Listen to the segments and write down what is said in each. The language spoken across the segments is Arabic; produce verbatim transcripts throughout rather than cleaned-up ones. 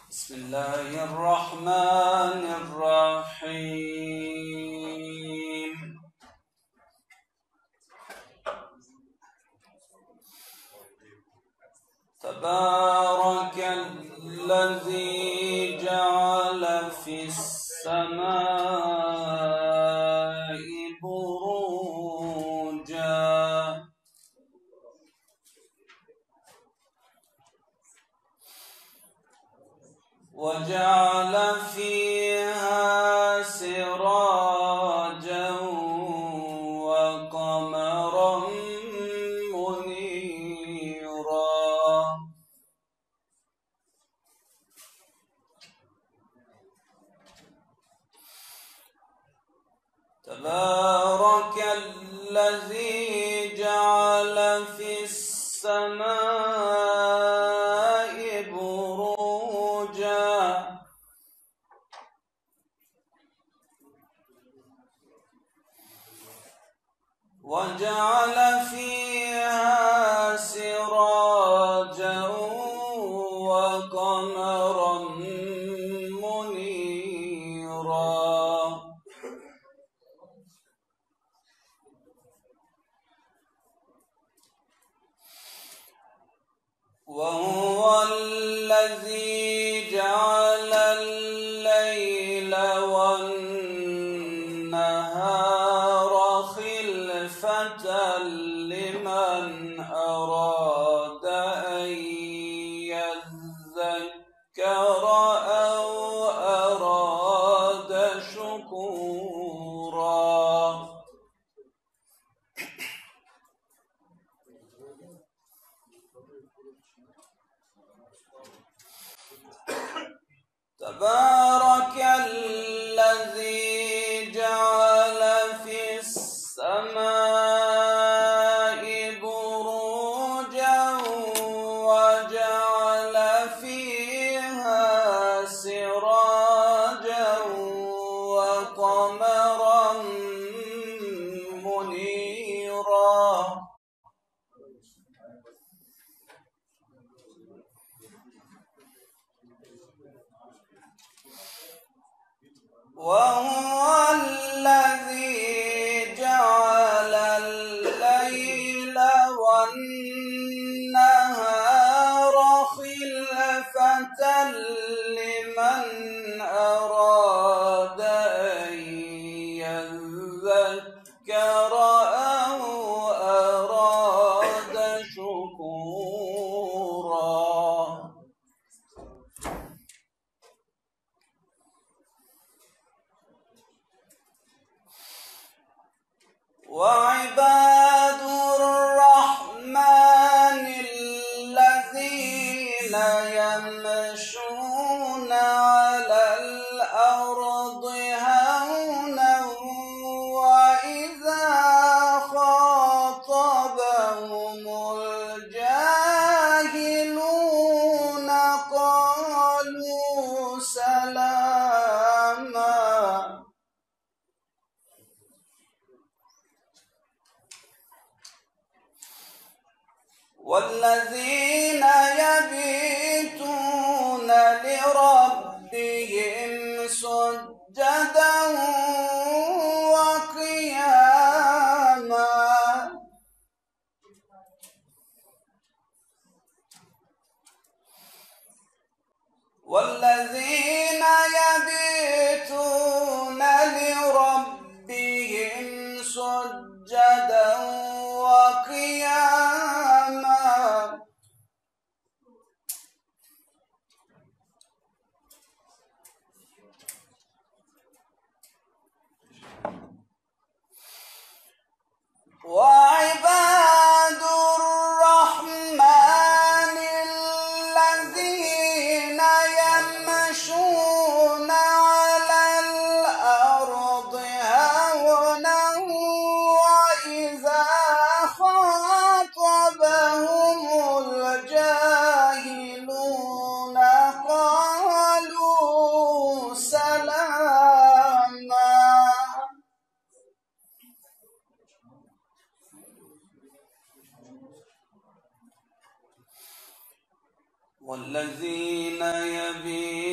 بسم الله الرحمن الرحيم. تبارك الذي جعل في السماء بروجا وجعل فيها سراجا وقمرا منيرا تبارك الذي جعل في السماء بروجا وجعل فيها سراجا وقمرا منيرا وهو الذي جعل الليل والنهار خلفة لمن أراد أن يذكر أو أراد شكورا. تبارك الذي جعل في السماء بروجا وجعل فيها سراجا وقمرا منيرا وهو الذي جعل الليل والنهار خلفة لمن أراد أن يذكر أو أراد شكورا. وعباد الرحمن الذين يمشون على الأرض هونا وإذا خاطبهم الجاهلون قالوا سلاما. والذين يبيتون لربهم سجدا وقياما والذين يبيتون لربهم سجدا وقياما وعباد الرحمن الذين يمشون على الأرض هونا وإذا خاطبهم الجاهلون قالوا سلاما. والذين يبيتون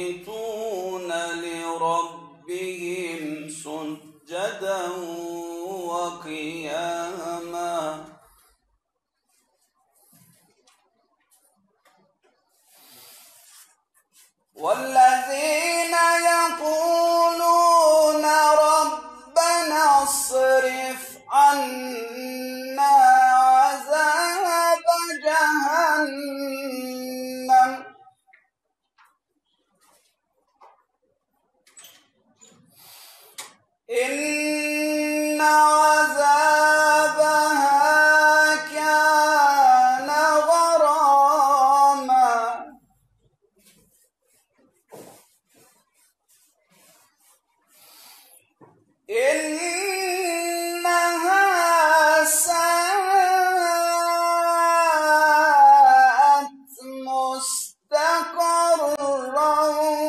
والذين يقولون ربنا اصرف عنا عذاب جهنم إن عذابها كان غراما إنها ساءت مستقرا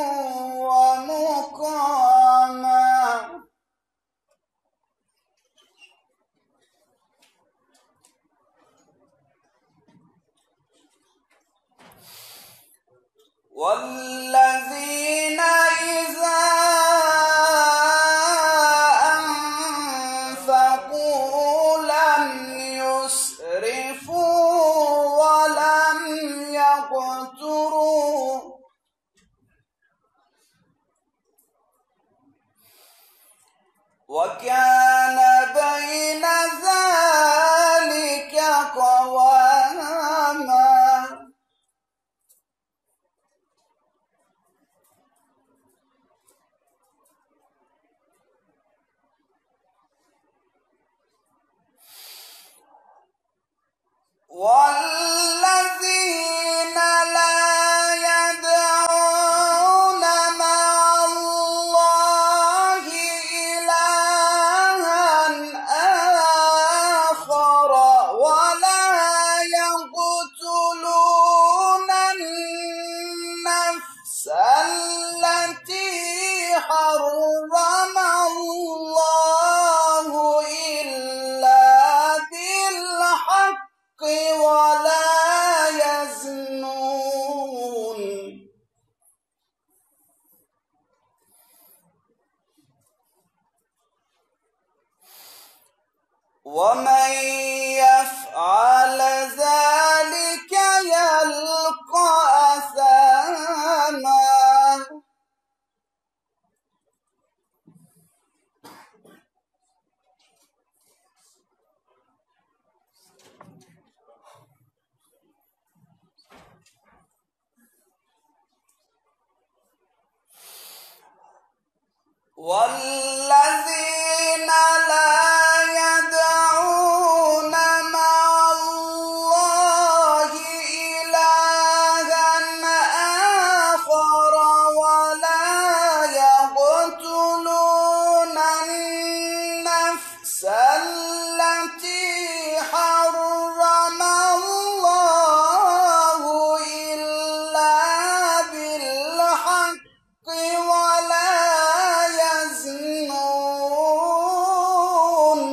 ومقاما والذين إذا أنفقوا لم يسرفوا ولم يقتروا وكان بين ذلك قواما والذين لا يدعون مع الله إلها آخر ولا يقتلون النفس التي حرم الله إلا بالحق ولا يزنون ومن يفعل ذلك يلقى أثاما والذين لا يدعون مع الله إلها آخر ولا يقتلون النفس التي حرم الله إلا بالحق ولا يزنون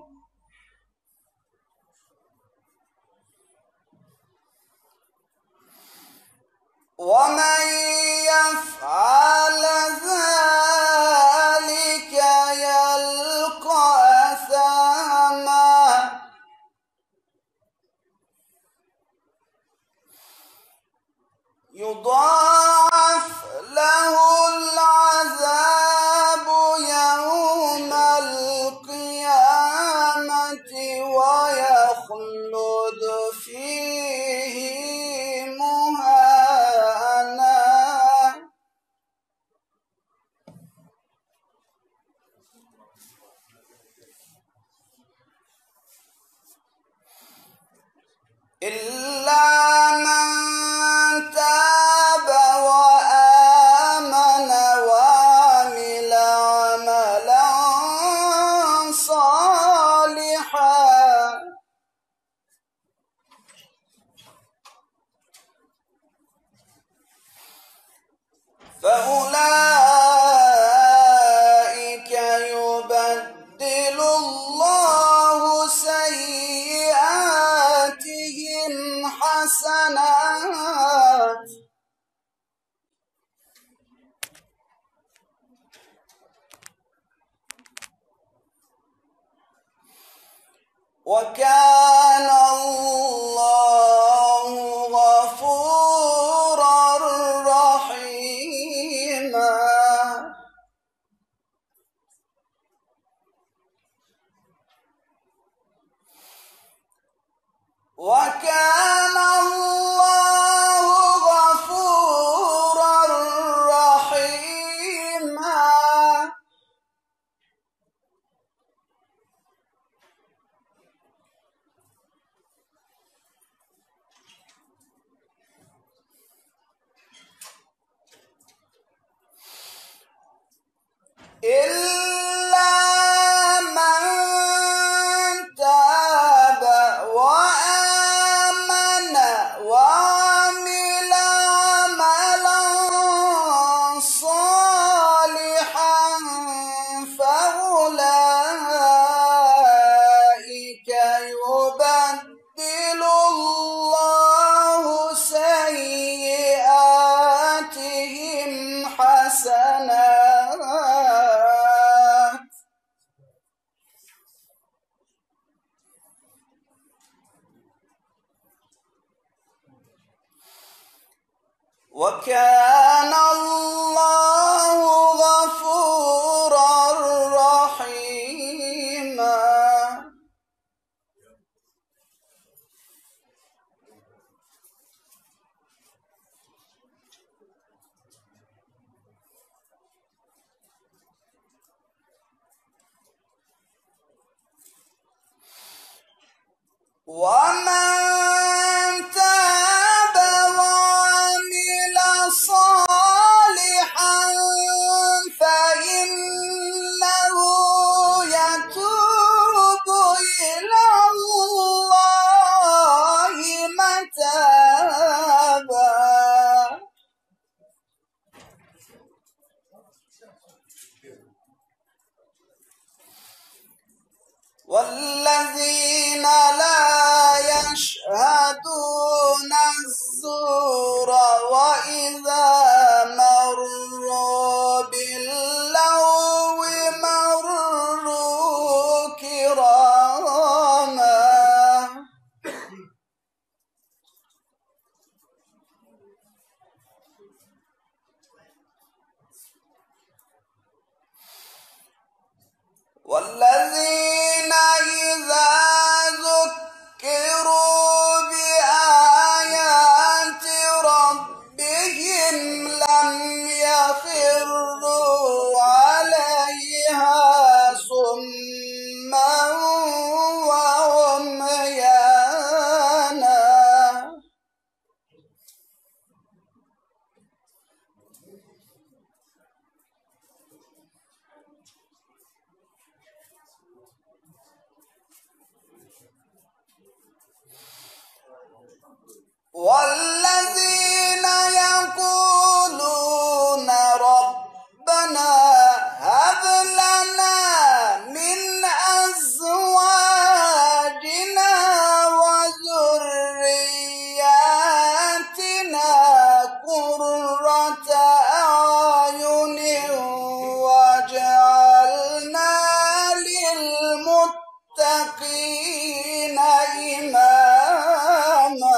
ومن يفعل ذلك يلقى أثاما يضاعف له العذاب يوم القيامة ويخلد فيه مهانا إلا من تاب وآمن وعمل عملا صالحا فأولئك يبدل الله سيئاتهم حسنات وكان الله غفورا رحيما إلا من تاب وآمن وعمل عملا صالحا فأولئك يبدل الله سيئاتهم حسنات وكان الله غفورا رحيما. ومن تاب وعمل صالحا فإنه يتوب إلى الله متابا. والذين لا يشهدون الزور وإذا مروا باللغو مروا كراما. والذين إذا ذكروا بآيات ربهم لم يخروا عليها صما وعميانا. والذين يقولون ربنا هب لنا من أزواجنا وذرياتنا قرة أعين واجعلنا للمتقين إماما.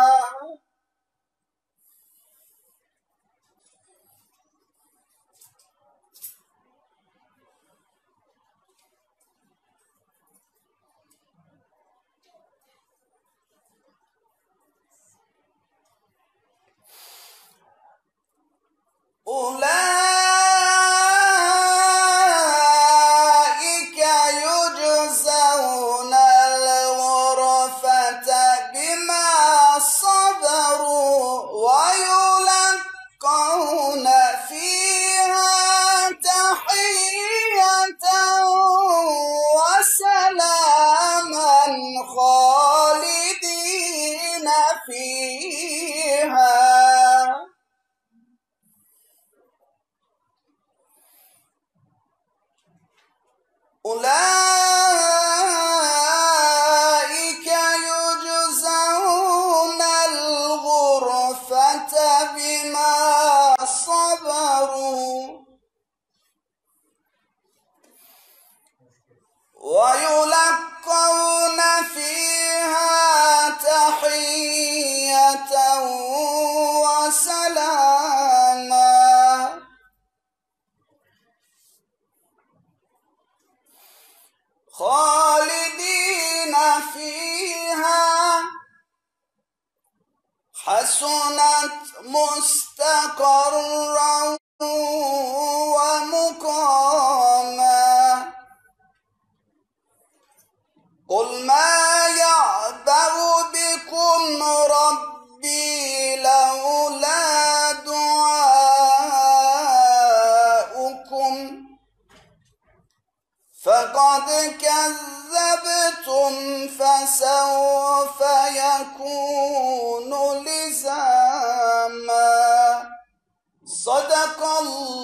أولئك يجزون الغرفة بما صبروا ويلقون فيها تحية وسلاما خالدين فيها. أولئك يجزون الغرفة بما صبروا ويلقون فيها تحية وسلاما خالدين فيها حسنت مستقرا ومقاما. قل ما يعلم فقد كذبتم فسوف يكون لزاما. صدق الله